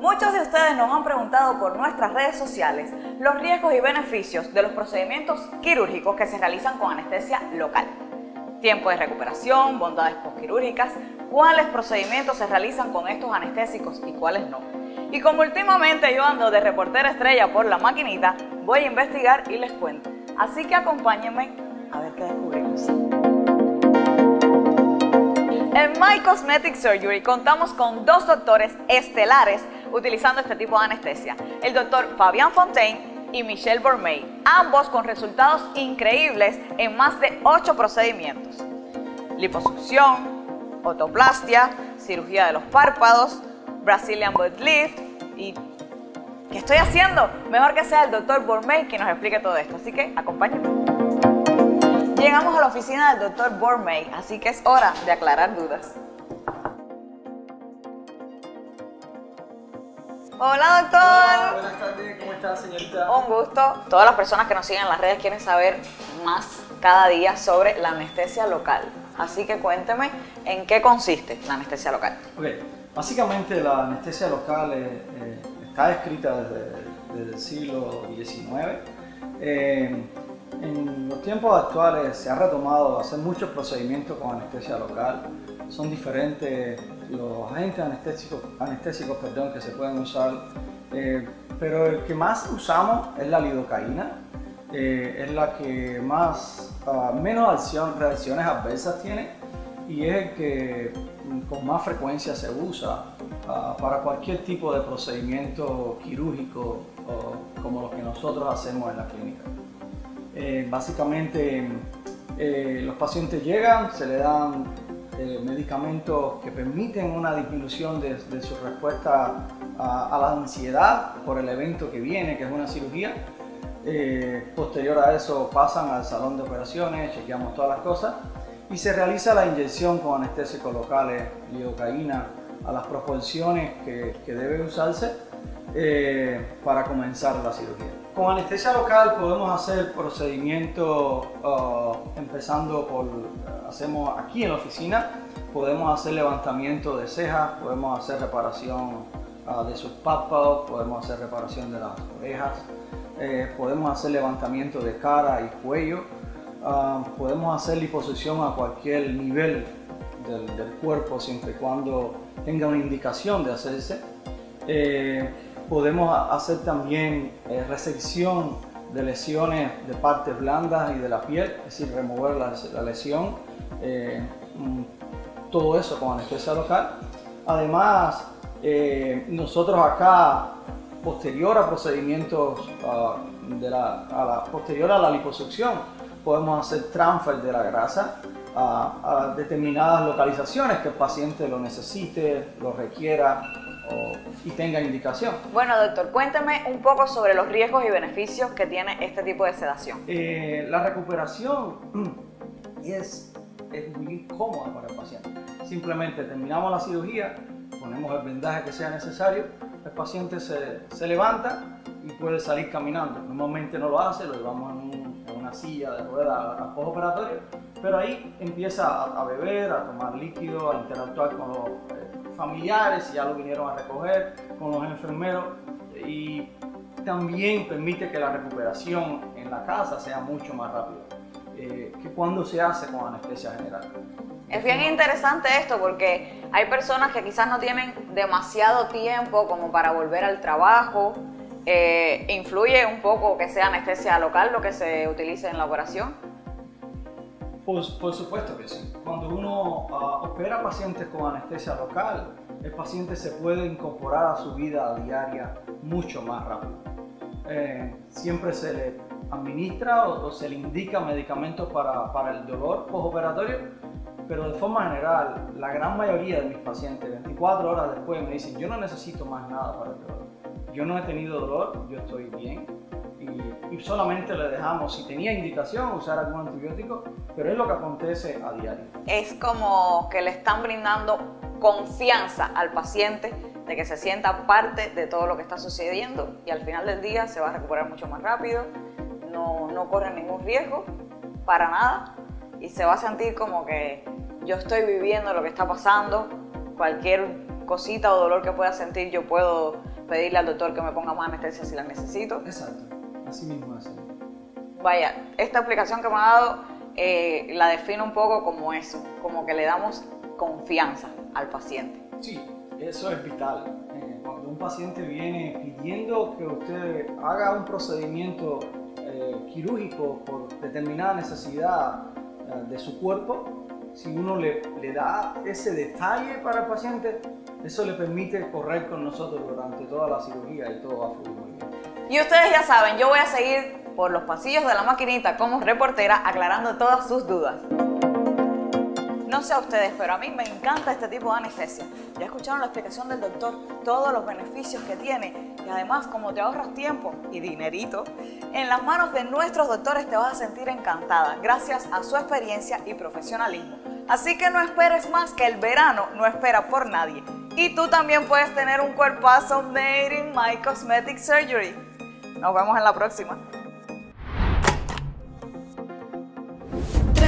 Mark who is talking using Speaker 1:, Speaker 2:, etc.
Speaker 1: Muchos de ustedes nos han preguntado por nuestras redes sociales los riesgos y beneficios de los procedimientos quirúrgicos que se realizan con anestesia local. Tiempo de recuperación, bondades postquirúrgicas, cuáles procedimientos se realizan con estos anestésicos y cuáles no. Y como últimamente yo ando de reportera estrella por la maquinita, voy a investigar y les cuento. Así que acompáñenme a ver qué descubrimos. En My Cosmetic Surgery contamos con dos doctores estelares utilizando este tipo de anestesia, el doctor Fabián Fontaine y Michelle Bourmey, ambos con resultados increíbles en más de 8 procedimientos: liposucción, otoplastia, cirugía de los párpados, Brazilian butt lift y... ¿qué estoy haciendo? Mejor que sea el doctor Bourmey quien nos explique todo esto, así que acompáñenme. Llegamos a la oficina del doctor Bourmey, así que es hora de aclarar dudas. Hola, doctor.
Speaker 2: Hola, buenas tardes, ¿cómo está, señorita?
Speaker 1: Un gusto. Todas las personas que nos siguen en las redes quieren saber más cada día sobre la anestesia local. Así que cuénteme en qué consiste la anestesia local.
Speaker 2: Ok, básicamente la anestesia local está escrita desde el siglo XIX. En los tiempos actuales se ha retomado hacer muchos procedimientos con anestesia local. Son diferentes los agentes anestésicos que se pueden usar, pero el que más usamos es la lidocaína. Es la que menos reacciones adversas tiene y es el que con más frecuencia se usa para cualquier tipo de procedimiento quirúrgico como los que nosotros hacemos en la clínica. Básicamente los pacientes llegan, se le dan medicamentos que permiten una disminución de su respuesta a la ansiedad por el evento que viene, que es una cirugía. Posterior a eso pasan al salón de operaciones, chequeamos todas las cosas y se realiza la inyección con anestésicos locales, lidocaína, a las proporciones que debe usarse para comenzar la cirugía. Con anestesia local podemos hacer procedimientos empezando hacemos aquí en la oficina, podemos hacer levantamiento de cejas, podemos hacer reparación de sus párpados, podemos hacer reparación de las orejas, podemos hacer levantamiento de cara y cuello, podemos hacer liposucción a cualquier nivel del cuerpo siempre y cuando tenga una indicación de hacerse. Podemos hacer también resección de lesiones de partes blandas y de la piel, es decir, remover la lesión, todo eso con anestesia local. Además, nosotros acá, posterior a procedimientos posterior a la liposucción, podemos hacer transfer de la grasa a determinadas localizaciones que el paciente lo necesite, lo requiera y tenga indicación.
Speaker 1: Bueno, doctor, cuénteme un poco sobre los riesgos y beneficios que tiene este tipo de sedación.
Speaker 2: La recuperación es muy cómoda para el paciente. Simplemente terminamos la cirugía, ponemos el vendaje que sea necesario, el paciente se levanta y puede salir caminando. Normalmente no lo hace, lo llevamos en una silla de ruedas al postoperatorio, pero ahí empieza a beber, a tomar líquido, a interactuar con los familiares, si ya lo vinieron a recoger, con los enfermeros, y también permite que la recuperación en la casa sea mucho más rápida que cuando se hace con anestesia general.
Speaker 1: Es bien interesante esto porque hay personas que quizás no tienen demasiado tiempo como para volver al trabajo. ¿Influye un poco que sea anestesia local lo que se utilice en la operación?
Speaker 2: Por supuesto que sí. Cuando uno opera pacientes con anestesia local, el paciente se puede incorporar a su vida diaria mucho más rápido. Siempre se le administra o se le indica medicamentos para el dolor postoperatorio, pero de forma general, la gran mayoría de mis pacientes, 24 horas después, me dicen: yo no necesito más nada para el dolor. Yo no he tenido dolor, yo estoy bien. Y solamente le dejamos, si tenía indicación, usar algún antibiótico, pero es lo que acontece a diario.
Speaker 1: Es como que le están brindando confianza al paciente de que se sienta parte de todo lo que está sucediendo y al final del día se va a recuperar mucho más rápido, no corre ningún riesgo para nada y se va a sentir como que yo estoy viviendo lo que está pasando. Cualquier cosita o dolor que pueda sentir, yo puedo pedirle al doctor que me ponga más anestesia si la necesito.
Speaker 2: Exacto, así mismo es.
Speaker 1: Vaya, esta explicación que me ha dado la defino un poco como eso, como que le damos confianza al paciente.
Speaker 2: Sí, eso es vital. Cuando un paciente viene pidiendo que usted haga un procedimiento quirúrgico por determinada necesidad de su cuerpo, si uno le da ese detalle para el paciente, eso le permite correr con nosotros durante toda la cirugía y todo va a fluir muy bien.
Speaker 1: Y ustedes ya saben, yo voy a seguir por los pasillos de la maquinita como reportera aclarando todas sus dudas. No sé a ustedes, pero a mí me encanta este tipo de anestesia. Ya escucharon la explicación del doctor, todos los beneficios que tiene y además como te ahorras tiempo y dinerito, en las manos de nuestros doctores te vas a sentir encantada gracias a su experiencia y profesionalismo. Así que no esperes más, que el verano no espera por nadie. Y tú también puedes tener un cuerpazo made in My Cosmetic Surgery. Nos vemos en la próxima.